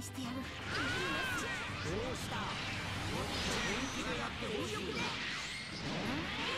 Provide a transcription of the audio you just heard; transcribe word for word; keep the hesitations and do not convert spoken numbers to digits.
してやる。どうした？もっと本気でやってほしいな。